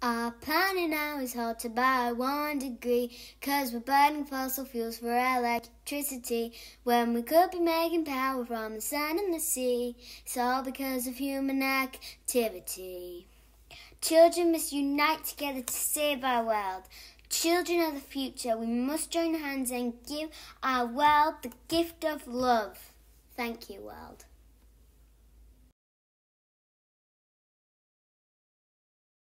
Our planet now is hotter by 1 degree, 'cause we're burning fossil fuels for electricity, when we could be making power from the sun and the sea. It's all because of human activity. Children must unite together to save our world. Children are the future. We must join hands and give our world the gift of love. Thank you, world.